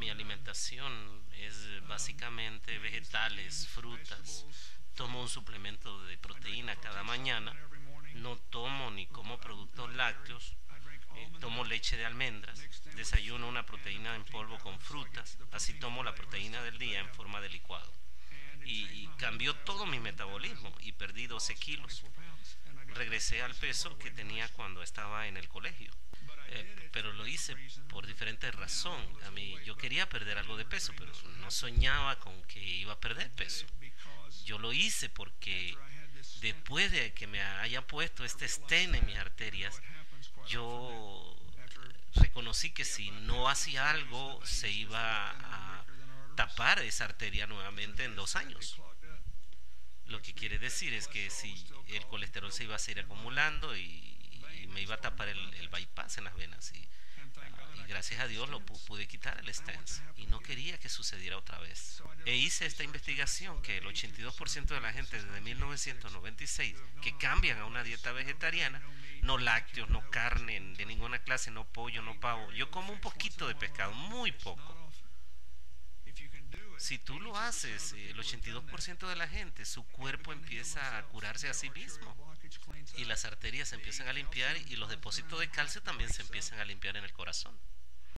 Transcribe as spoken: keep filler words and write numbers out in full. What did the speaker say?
mi alimentación es básicamente vegetales, frutas. Tomo un suplemento de proteína cada mañana. No tomo ni como productos lácteos. Eh, tomo leche de almendras. Desayuno una proteína en polvo con frutas. Así tomo la proteína del día en forma de licuado. Y, y cambió todo mi metabolismo y perdí doce kilos. Regresé al peso que tenía cuando estaba en el colegio. Eh, pero lo hice por diferentes razones. A mí yo quería perder algo de peso, pero no soñaba con que iba a perder peso. Yo lo hice porque después de que me haya puesto este stent en mis arterias, yo reconocí que si no hacía algo se iba a tapar esa arteria nuevamente en dos años. Lo que quiere decir es que si el colesterol se iba a seguir acumulando y, y me iba a tapar el, el bypass en las venas y, ah, y gracias a Dios lo pu- pude quitar el stent y no quería que sucediera otra vez. E hice esta investigación que el ochenta y dos por ciento de la gente desde mil novecientos noventa y seis que cambian a una dieta vegetariana, no lácteos, no carne de ninguna clase, no pollo, no pavo. Yo como un poquito de pescado, muy poco. Si tú lo haces, el ochenta y dos por ciento de la gente, su cuerpo empieza a curarse a sí mismo y las arterias se empiezan a limpiar y los depósitos de calcio también se empiezan a limpiar en el corazón.